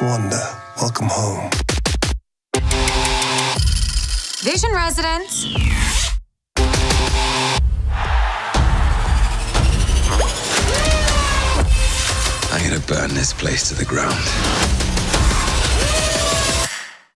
Wanda, welcome home. Vision residents. I'm gonna burn this place to the ground.